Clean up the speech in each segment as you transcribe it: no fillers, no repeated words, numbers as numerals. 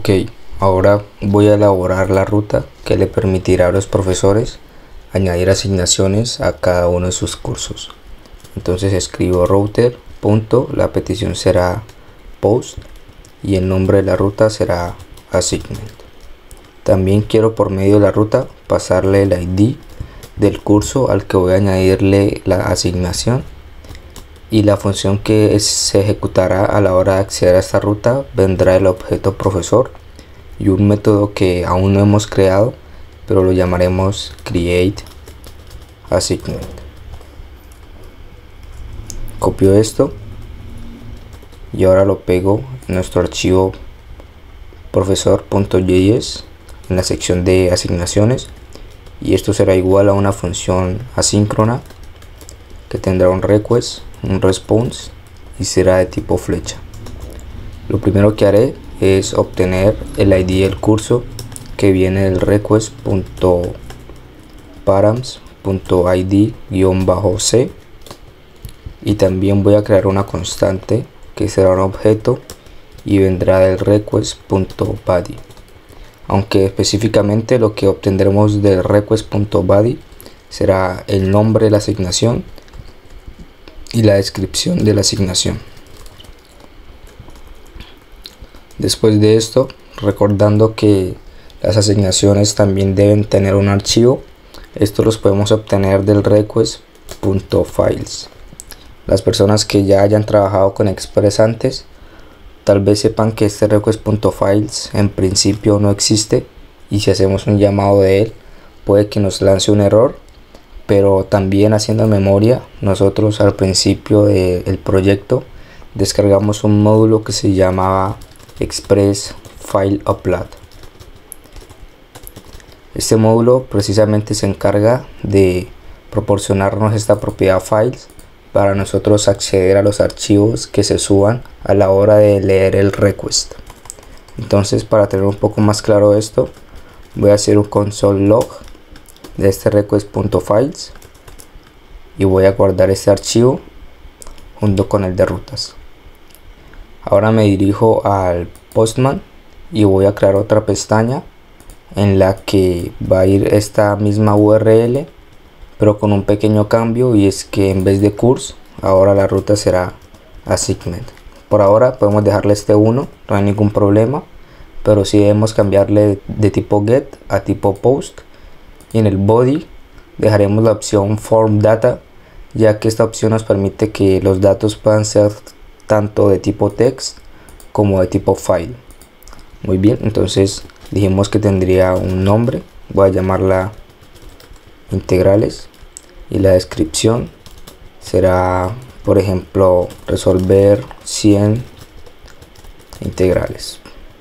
Ok, ahora voy a elaborar la ruta que le permitirá a los profesores añadir asignaciones a cada uno de sus cursos. Entonces escribo router, punto, la petición será post y el nombre de la ruta será assignment. También quiero por medio de la ruta pasarle el ID del curso al que voy a añadirle la asignación, y la función que se ejecutará a la hora de acceder a esta ruta vendrá el objeto profesor y un método que aún no hemos creado, pero lo llamaremos createAssignment. Copio esto y ahora lo pego en nuestro archivo profesor.js en la sección de asignaciones, y esto será igual a una función asíncrona que tendrá un request, un response y será de tipo flecha. Lo primero que haré es obtener el ID del curso que viene del request.params.id_c, y también voy a crear una constante que será un objeto y vendrá del request.body, aunque específicamente lo que obtendremos del request.body será el nombre de la asignación y la descripción de la asignación. Después de esto, recordando que las asignaciones también deben tener un archivo, estos los podemos obtener del request.files. Las personas que ya hayan trabajado con Express antes tal vez sepan que este request.files en principio no existe, y si hacemos un llamado de él puede que nos lance un error. Pero también, haciendo memoria, nosotros al principio del proyecto descargamos un módulo que se llamaba Express File Upload. Este módulo precisamente se encarga de proporcionarnos esta propiedad files para nosotros acceder a los archivos que se suban a la hora de leer el request. Entonces, para tener un poco más claro esto, voy a hacer un console log de este request.files y voy a guardar este archivo junto con el de rutas. Ahora me dirijo al Postman y voy a crear otra pestaña en la que va a ir esta misma URL, pero con un pequeño cambio, y es que en vez de course ahora la ruta será assignment. Por ahora podemos dejarle este 1, no hay ningún problema, pero sí debemos cambiarle de tipo get a tipo post. Y en el body dejaremos la opción form data, ya que esta opción nos permite que los datos puedan ser tanto de tipo text como de tipo file. Muy bien, entonces dijimos que tendría un nombre, voy a llamarla integrales, y la descripción será, por ejemplo, resolver 100 integrales.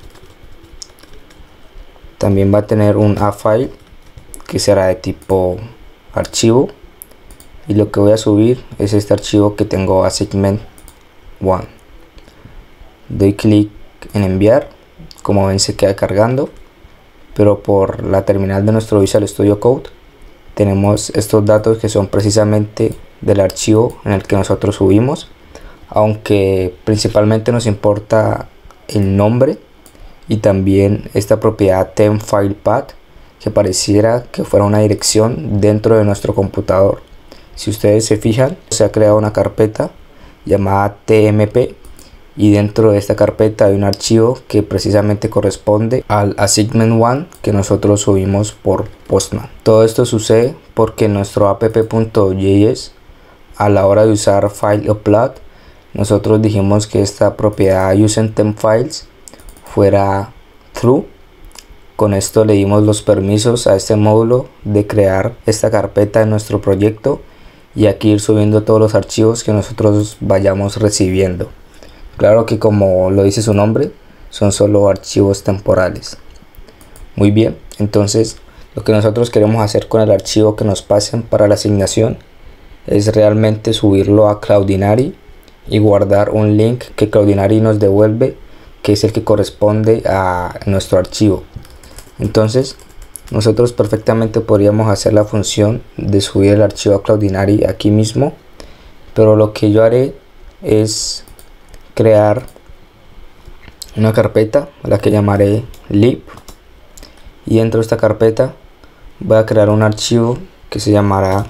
También va a tener un a-file que será de tipo archivo, y lo que voy a subir es este archivo que tengo, assignment 1. Doy clic en enviar. Como ven, se queda cargando, pero por la terminal de nuestro Visual Studio Code tenemos estos datos que son precisamente del archivo en el que nosotros subimos, aunque principalmente nos importa el nombre y también esta propiedad temp_file_path, que pareciera que fuera una dirección dentro de nuestro computador. Si ustedes se fijan, se ha creado una carpeta llamada tmp, y dentro de esta carpeta hay un archivo que precisamente corresponde al assignment1 que nosotros subimos por Postman. Todo esto sucede porque nuestro app.js, a la hora de usar file upload, nosotros dijimos que esta propiedad useTempFiles fuera true. Con esto le dimos los permisos a este módulo de crear esta carpeta en nuestro proyecto y aquí ir subiendo todos los archivos que nosotros vayamos recibiendo. Claro que, como lo dice su nombre, son solo archivos temporales. Muy bien, entonces lo que nosotros queremos hacer con el archivo que nos pasen para la asignación es realmente subirlo a Cloudinary y guardar un link que Cloudinary nos devuelve, que es el que corresponde a nuestro archivo. Entonces nosotros perfectamente podríamos hacer la función de subir el archivo a Cloudinary aquí mismo, pero lo que yo haré es crear una carpeta a la que llamaré lib, y dentro de esta carpeta voy a crear un archivo que se llamará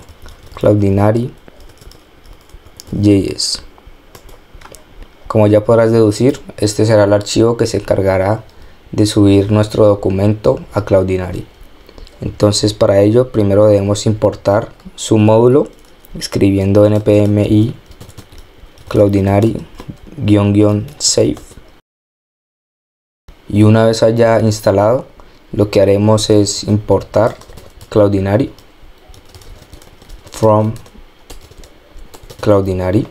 cloudinary.js. Como ya podrás deducir, este será el archivo que se encargará de subir nuestro documento a Cloudinary. Entonces, para ello primero debemos importar su módulo escribiendo npm i cloudinary-save, y una vez haya instalado, lo que haremos es importar Cloudinary from Cloudinary,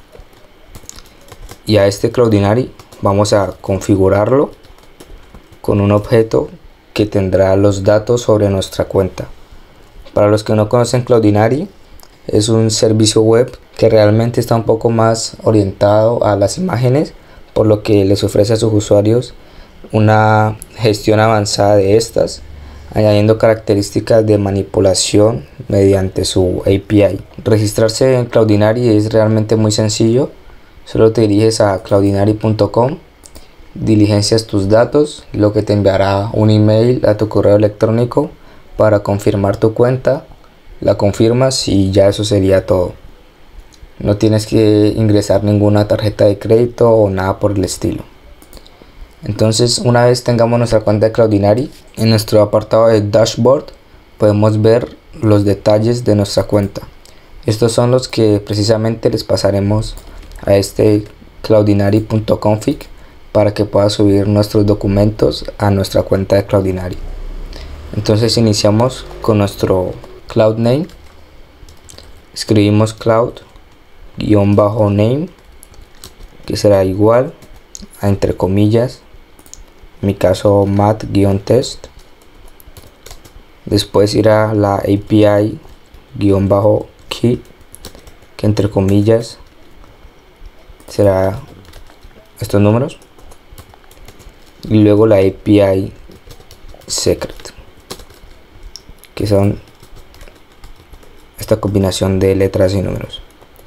y a este Cloudinary vamos a configurarlo con un objeto que tendrá los datos sobre nuestra cuenta. Para los que no conocen, Cloudinary es un servicio web que realmente está un poco más orientado a las imágenes, por lo que les ofrece a sus usuarios una gestión avanzada de estas, añadiendo características de manipulación mediante su API. Registrarse en Cloudinary es realmente muy sencillo. Solo te diriges a cloudinary.com, diligencias tus datos, lo que te enviará un email a tu correo electrónico para confirmar tu cuenta, la confirmas y ya eso sería todo. No tienes que ingresar ninguna tarjeta de crédito o nada por el estilo. Entonces, una vez tengamos nuestra cuenta de Cloudinary, en nuestro apartado de dashboard podemos ver los detalles de nuestra cuenta. Estos son los que precisamente les pasaremos a este cloudinary.config para que pueda subir nuestros documentos a nuestra cuenta de Cloudinary. Entonces iniciamos con nuestro cloud name, escribimos cloud-name, que será igual a, entre comillas, en mi caso math-test. Después irá la API-key, que entre comillas será estos números, y luego la API secret, que son esta combinación de letras y números.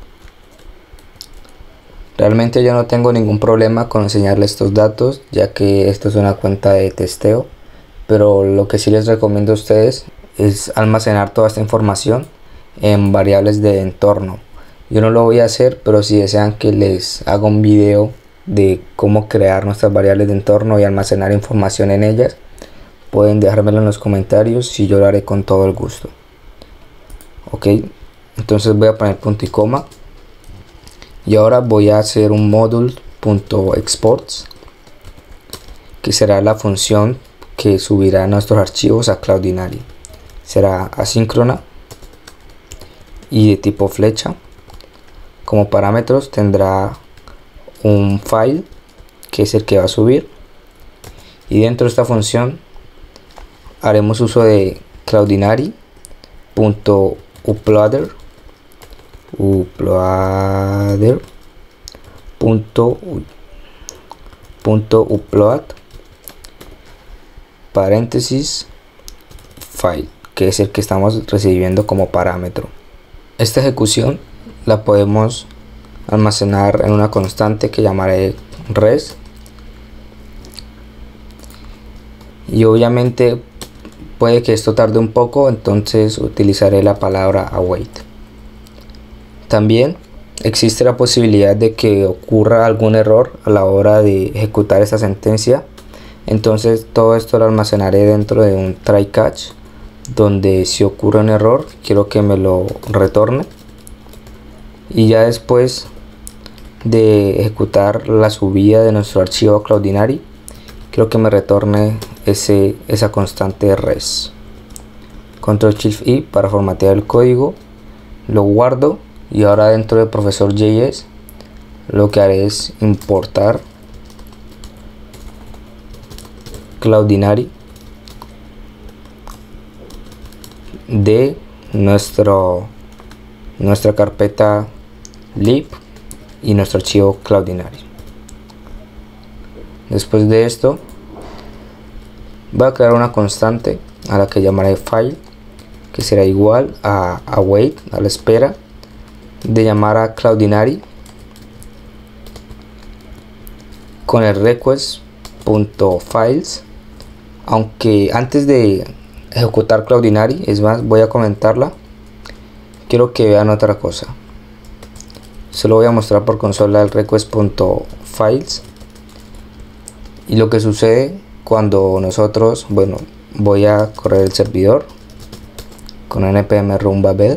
Realmente yo no tengo ningún problema con enseñarles estos datos, ya que esto es una cuenta de testeo, pero lo que sí les recomiendo a ustedes es almacenar toda esta información en variables de entorno. Yo no lo voy a hacer, pero si desean que les haga un video de cómo crear nuestras variables de entorno y almacenar información en ellas, pueden dejármelo en los comentarios y yo lo haré con todo el gusto. Ok, entonces voy a poner punto y coma, y ahora voy a hacer un module.exports, que será la función que subirá nuestros archivos a Cloudinary. Será asíncrona y de tipo flecha. Como parámetros tendrá un file, que es el que va a subir, y dentro de esta función haremos uso de cloudinary.uploader upload paréntesis file, que es el que estamos recibiendo como parámetro. Esta ejecución la podemos almacenar en una constante que llamaré res, y obviamente puede que esto tarde un poco, entonces utilizaré la palabra await. También existe la posibilidad de que ocurra algún error a la hora de ejecutar esta sentencia, entonces todo esto lo almacenaré dentro de un try catch, donde si ocurre un error quiero que me lo retorne, y ya después de ejecutar la subida de nuestro archivo a Cloudinary quiero que me retorne esa constante res. Ctrl+Shift+I para formatear el código, lo guardo, y ahora dentro de profesor.js lo que haré es importar Cloudinary de nuestra carpeta lib y nuestro archivo Cloudinary. Después de esto voy a crear una constante a la que llamaré file, que será igual a await, a la espera, de llamar a Cloudinary con el request request.files. Aunque antes de ejecutar Cloudinary, es más, voy a comentarla, quiero que vean otra cosa. Solo voy a mostrar por consola el request.files y lo que sucede cuando nosotros, bueno, voy a correr el servidor con npm run babel.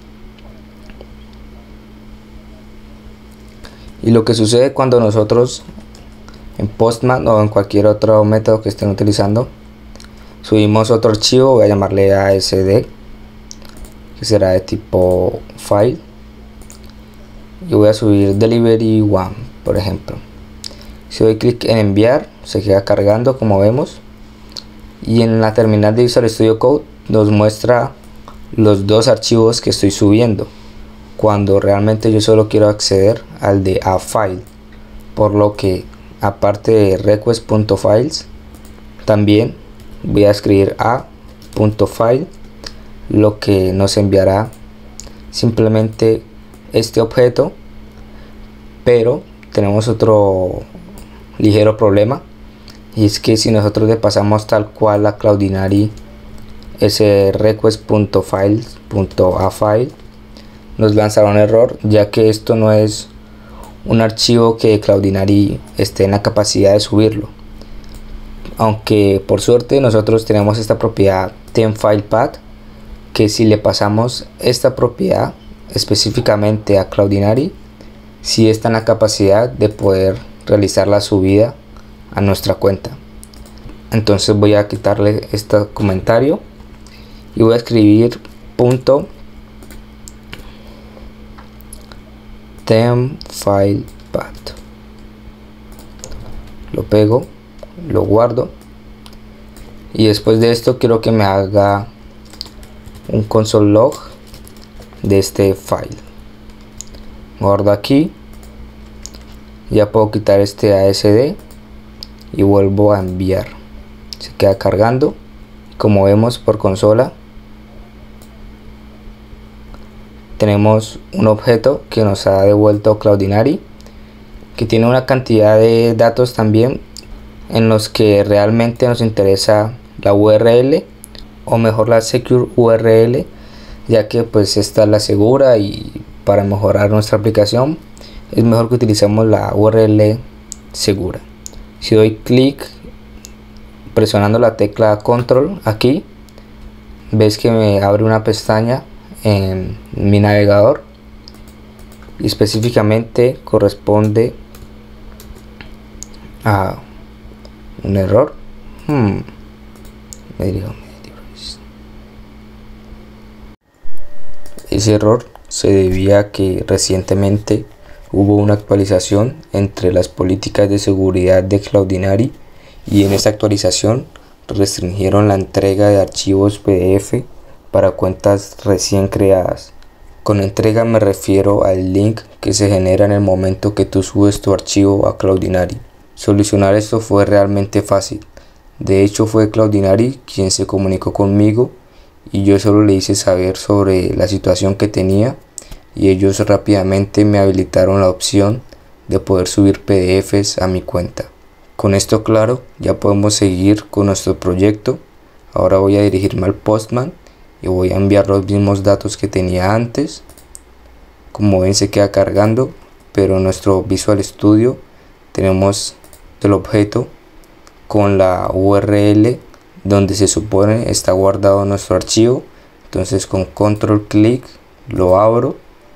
Y lo que sucede cuando nosotros en Postman o en cualquier otro método que estén utilizando subimos otro archivo, voy a llamarle ASD, que será de tipo file, y voy a subir delivery 1, por ejemplo. Si doy clic en enviar, se queda cargando como vemos, y en la terminal de Visual Studio Code nos muestra los dos archivos que estoy subiendo, cuando realmente yo solo quiero acceder al de a file, por lo que aparte de request.files también voy a escribir a.file, lo que nos enviará simplemente este objeto. Pero tenemos otro ligero problema, y es que si nosotros le pasamos tal cual a Cloudinary ese request.files.afile, nos lanzará un error, ya que esto no es un archivo que Cloudinary esté en la capacidad de subirlo. Aunque por suerte nosotros tenemos esta propiedad TempFilePath, que si le pasamos esta propiedad específicamente a Cloudinary, sí está en la capacidad de poder realizar la subida a nuestra cuenta. Entonces voy a quitarle este comentario y voy a escribir .tempFilePath, lo pego, lo guardo, y después de esto quiero que me haga un console log de este file. Guardo aquí, ya puedo quitar este ASD y vuelvo a enviar. Se queda cargando, como vemos por consola tenemos un objeto que nos ha devuelto Cloudinary, que tiene una cantidad de datos también, en los que realmente nos interesa la URL, o mejor la secure URL, ya que pues esta es la segura, y para mejorar nuestra aplicación es mejor que utilicemos la URL segura. Si doy clic presionando la tecla control aquí, ves que me abre una pestaña en mi navegador, y específicamente corresponde a un error. Ese error se debía a que recientemente hubo una actualización entre las políticas de seguridad de Cloudinary, y en esta actualización restringieron la entrega de archivos PDF para cuentas recién creadas. Con entrega me refiero al link que se genera en el momento que tú subes tu archivo a Cloudinary. Solucionar esto fue realmente fácil. De hecho, fue Cloudinary quien se comunicó conmigo, y yo solo le hice saber sobre la situación que tenía, y ellos rápidamente me habilitaron la opción de poder subir PDFs a mi cuenta. Con esto claro, ya podemos seguir con nuestro proyecto. Ahora voy a dirigirme al Postman y voy a enviar los mismos datos que tenía antes. Como ven, se queda cargando, pero en nuestro Visual Studio tenemos el objeto con la URL donde se supone está guardado nuestro archivo. Entonces con control clic lo abro,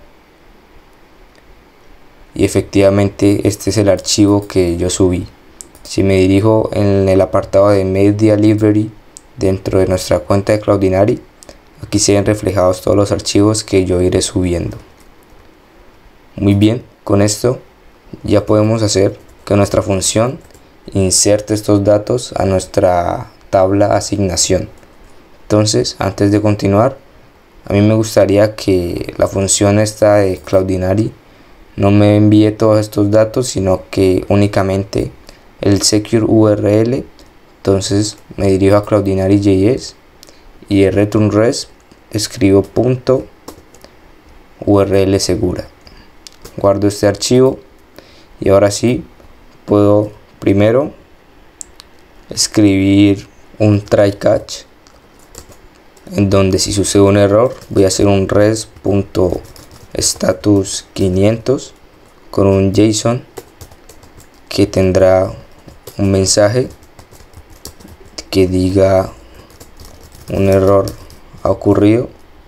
y efectivamente este es el archivo que yo subí. Si me dirijo en el apartado de Media Library dentro de nuestra cuenta de Cloudinary, aquí se ven reflejados todos los archivos que yo iré subiendo. Muy bien, con esto ya podemos hacer que nuestra función inserte estos datos a nuestra tabla asignación. Entonces, antes de continuar, a mí me gustaría que la función esta de Cloudinary no me envíe todos estos datos, sino que únicamente el secure URL. Entonces me dirijo a Cloudinary.js y el return res escribo .url segura. Guardo este archivo, y ahora sí puedo primero escribir un try catch, en donde si sucede un error voy a hacer un res.status500 con un JSON que tendrá un mensaje que diga un error ha ocurrido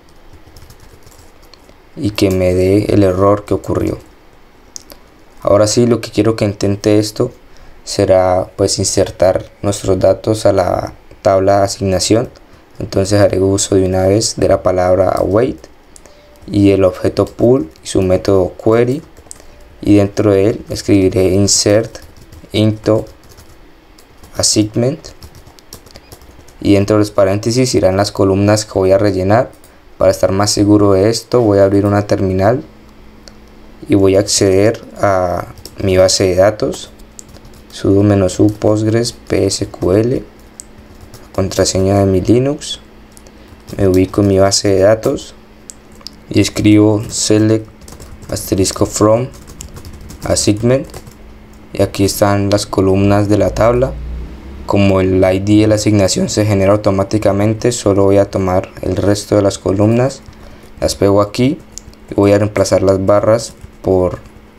y que me dé el error que ocurrió. Ahora sí, lo que quiero que intente esto será pues insertar nuestros datos a la tabla de asignación. Entonces haré uso de una vez de la palabra await y el objeto pool y su método query, y dentro de él escribiré insert into assignment, y dentro de los paréntesis irán las columnas que voy a rellenar. Para estar más seguro de esto voy a abrir una terminal y voy a acceder a mi base de datos, sudo -u postgres psql, contraseña de mi Linux, me ubico en mi base de datos y escribo select *from assignment, y aquí están las columnas de la tabla. Como el ID de la asignación se genera automáticamente, solo voy a tomar el resto de las columnas, las pego aquí y voy a reemplazar las barras por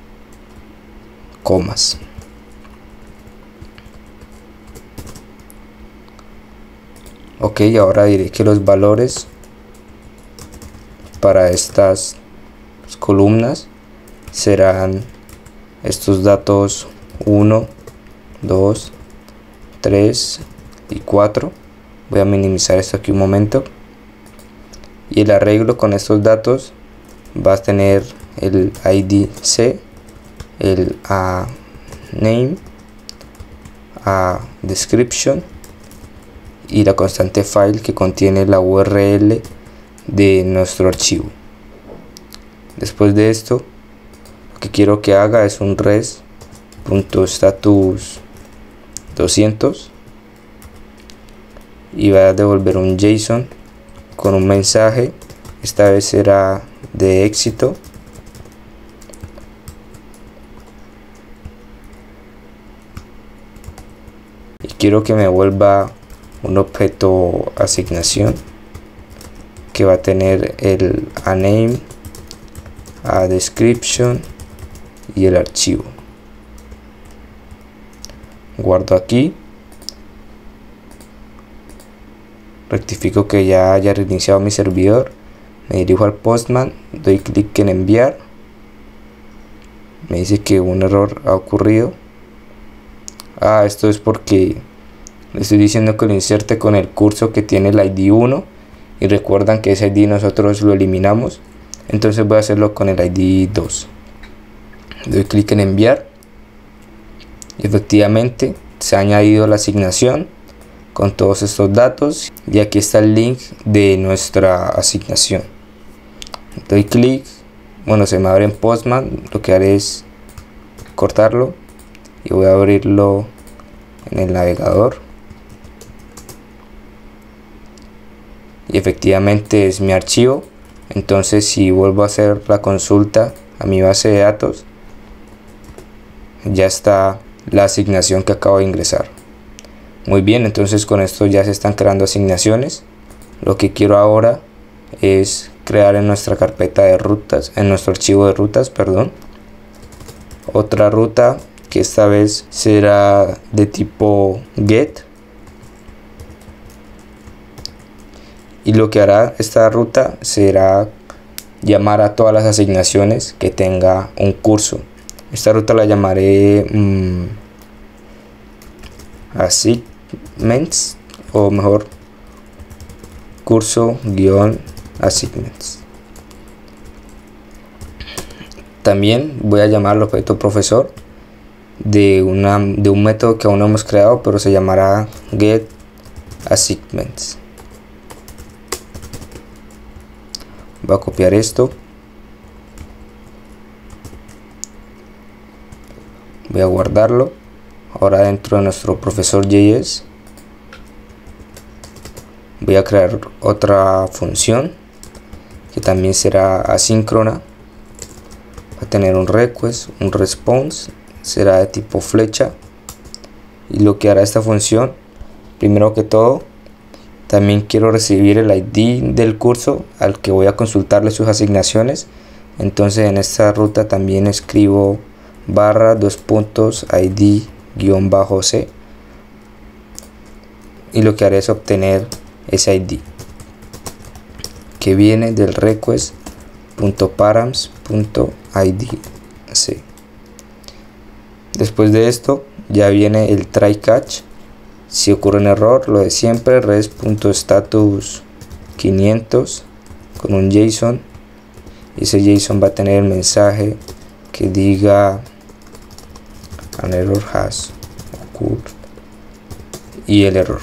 comas. Ok, ahora diré que los valores para estas columnas serán estos datos 1, 2, 3 y 4. Voy a minimizar esto aquí un momento. Y el arreglo con estos datos va a tener el ID C, el a name, a description y la constante file que contiene la URL de nuestro archivo. Después de esto, lo que quiero que haga es un res.status200 y va a devolver un JSON con un mensaje. Esta vez será de éxito. Y quiero que me vuelva un objeto asignación que va a tener el a name, a description y el archivo. Guardo aquí, rectifico que ya haya reiniciado mi servidor, me dirijo al Postman, doy clic en enviar, me dice que un error ha ocurrido. Esto es porque le estoy diciendo que lo inserte con el curso que tiene el ID 1 y recuerdan que ese ID nosotros lo eliminamos, entonces voy a hacerlo con el ID 2. Doy clic en enviar y efectivamente se ha añadido la asignación con todos estos datos y aquí está el link de nuestra asignación. Doy clic, bueno, se me abre en Postman, lo que haré es cortarlo y voy a abrirlo en el navegador y efectivamente es mi archivo. Entonces si vuelvo a hacer la consulta a mi base de datos, ya está la asignación que acabo de ingresar. Muy bien, entonces con esto ya se están creando asignaciones. Lo que quiero ahora es crear en nuestra carpeta de rutas, en nuestro archivo de rutas, perdón, otra ruta que esta vez será de tipo get, y lo que hará esta ruta será llamar a todas las asignaciones que tenga un curso. Esta ruta la llamaré assignments, o mejor curso-assignments. También voy a llamar al objeto profesor de un método que aún no hemos creado, pero se llamará getAssignments. Voy a copiar esto, voy a guardarlo. Ahora dentro de nuestro profesor.js voy a crear otra función que también será asíncrona. Va a tener un request, un response, será de tipo flecha, y lo que hará esta función primero que todo también quiero recibir el ID del curso al que voy a consultarle sus asignaciones. Entonces en esta ruta también escribo /ID_C y lo que haré es obtener ese ID que viene del request.params.idc. Después de esto ya viene el try catch. Si ocurre un error, lo de siempre, res.status 500 con un JSON, y ese JSON va a tener el mensaje que diga an error has occurred y el error.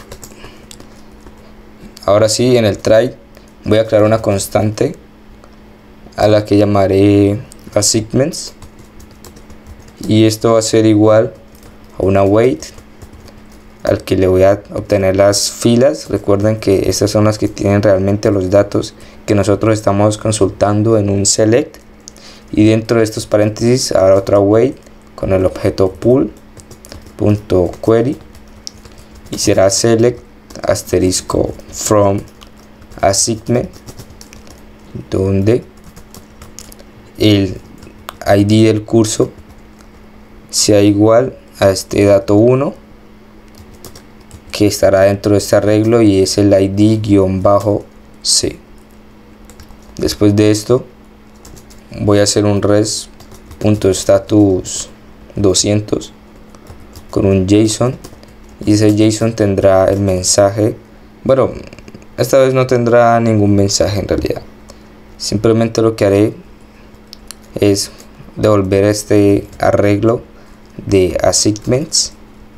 Ahora sí, en el try voy a crear una constante a la que llamaré assignments, y esto va a ser igual a una wait al que le voy a obtener las filas. Recuerden que estas son las que tienen realmente los datos que nosotros estamos consultando en un select, y dentro de estos paréntesis habrá otra wait con el objeto pool.query y será select asterisco from assignment, donde el ID del curso sea igual a este dato 1 que estará dentro de este arreglo, y es el ID-C. Después de esto voy a hacer un res.status 200 con un JSON, y ese JSON tendrá el mensaje, bueno, esta vez no tendrá ningún mensaje en realidad, simplemente lo que haré es devolver este arreglo de assignments,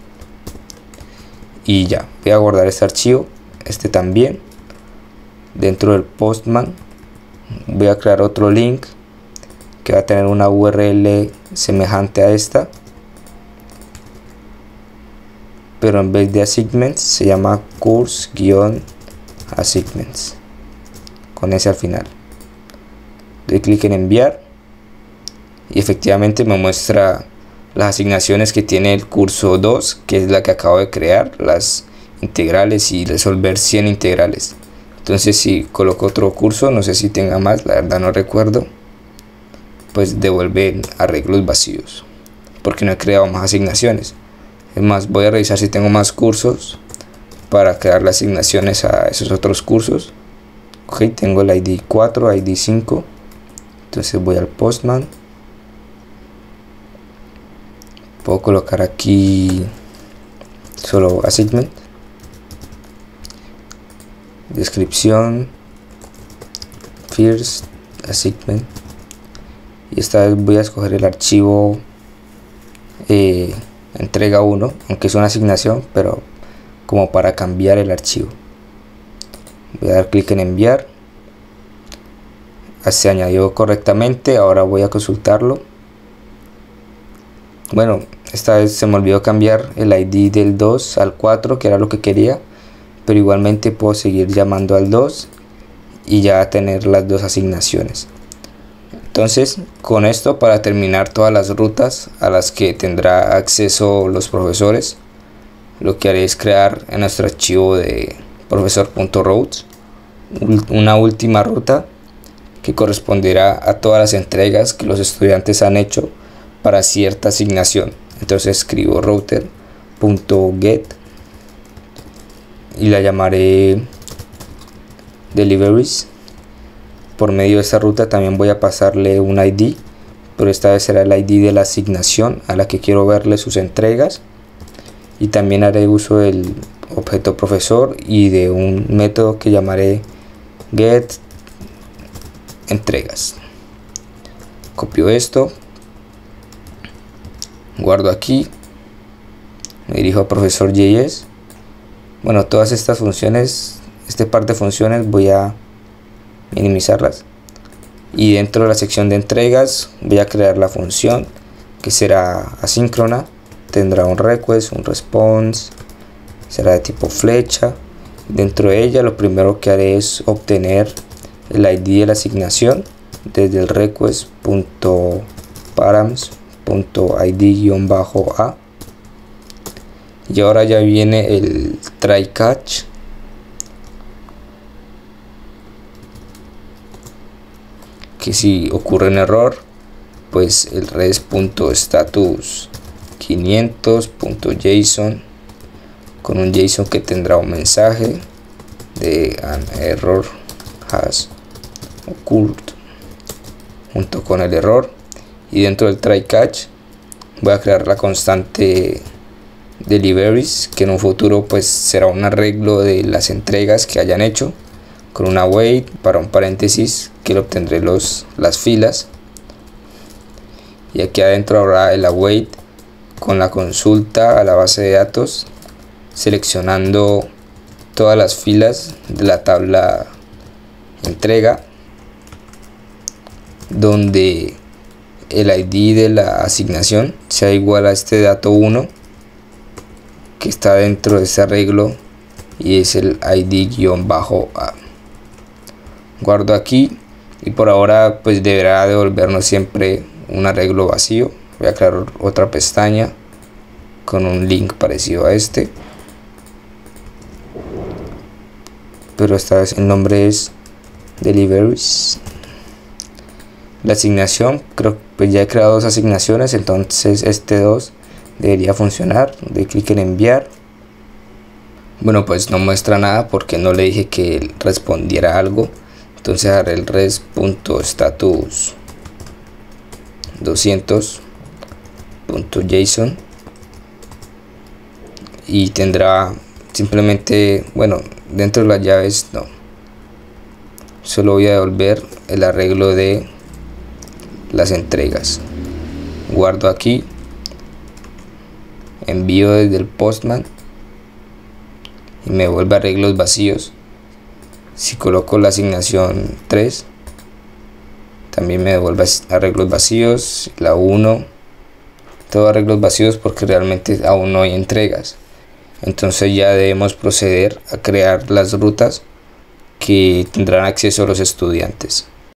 y ya, voy a guardar este archivo, este también. Dentro del Postman voy a crear otro link que va a tener una URL semejante a esta, pero en vez de assignments se llama course-assignments con ese al final. Doy clic en enviar y efectivamente me muestra las asignaciones que tiene el curso 2, que es la que acabo de crear, las integrales y resolver 100 integrales. Entonces si coloco otro curso, no sé si tenga más, la verdad no recuerdo, pues devuelve arreglos vacíos porque no he creado más asignaciones. Es más, voy a revisar si tengo más cursos para crear las asignaciones a esos otros cursos. Ok, tengo el ID 4, ID 5, entonces voy al Postman. Puedo colocar aquí solo assignment, descripción, first assignment, y esta vez voy a escoger el archivo entrega 1, aunque es una asignación, pero como para cambiar el archivo. Voy a dar clic en enviar. Se añadió correctamente, ahora voy a consultarlo. Bueno, esta vez se me olvidó cambiar el ID del 2 al 4, que era lo que quería, pero igualmente puedo seguir llamando al 2 y ya tener las dos asignaciones. Entonces, con esto, para terminar todas las rutas a las que tendrá acceso los profesores, lo que haré es crear en nuestro archivo de profesor.routes una última ruta que corresponderá a todas las entregas que los estudiantes han hecho para cierta asignación. Entonces escribo router.get y la llamaré deliveries. Por medio de esta ruta también voy a pasarle un ID, pero esta vez será el ID de la asignación a la que quiero verle sus entregas, y también haré uso del objeto profesor y de un método que llamaré get entregas. Copio esto, guardo aquí, me dirijo a profesor.js. Bueno, todas estas funciones, este par de funciones voy a minimizarlas, y dentro de la sección de entregas voy a crear la función que será asíncrona, tendrá un request, un response, será de tipo flecha. Dentro de ella lo primero que haré es obtener el ID de la asignación desde el request.params.id-a, Y ahora ya viene el try catch, que si ocurre un error, pues el res.status 500.json con un JSON que tendrá un mensaje de an error has occurred junto con el error. Y dentro del try catch voy a crear la constante deliveries, que en un futuro pues será un arreglo de las entregas que hayan hecho, con una wait para un paréntesis que le obtendré las filas. Y aquí adentro habrá el await con la consulta a la base de datos, seleccionando todas las filas de la tabla entrega, donde el ID de la asignación sea igual a este dato 1 que está dentro de ese arreglo, y es el ID-A. Guardo aquí, y por ahora pues deberá devolvernos siempre un arreglo vacío. Voy a crear otra pestaña con un link parecido a este, pero esta vez el nombre es deliveries. La asignación, creo que pues ya he creado 2 asignaciones, entonces este 2 debería funcionar. Doy clic en enviar. Bueno, pues no muestra nada porque no le dije que él respondiera algo. Entonces haré el res.status 200.json y tendrá simplemente, bueno, dentro de las llaves no, solo voy a devolver el arreglo de las entregas. Guardo aquí, envío desde el Postman y me vuelve arreglos vacíos. Si coloco la asignación 3, también me devuelve arreglos vacíos. La 1, todo arreglos vacíos porque realmente aún no hay entregas. Entonces ya debemos proceder a crear las rutas que tendrán acceso a los estudiantes.